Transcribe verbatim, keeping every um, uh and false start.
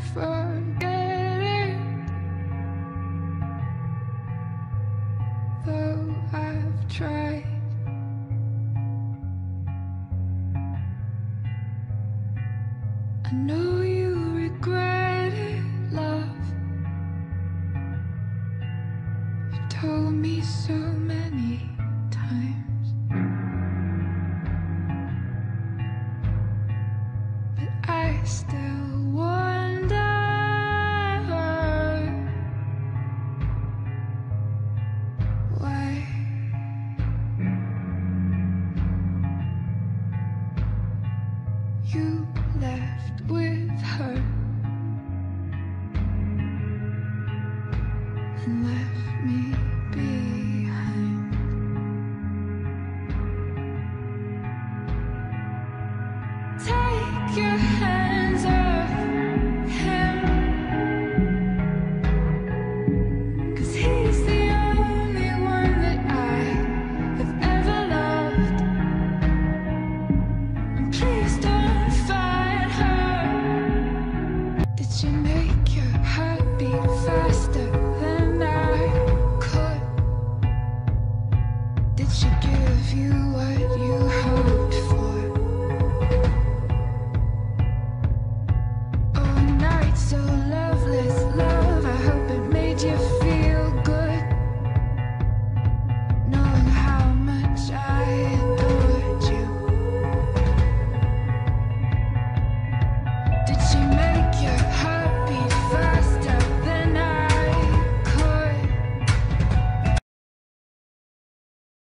forget it, though I've tried. I know you regret it, love. You've told me so many times, but I still wonder why. You left with her and left me behind. Take your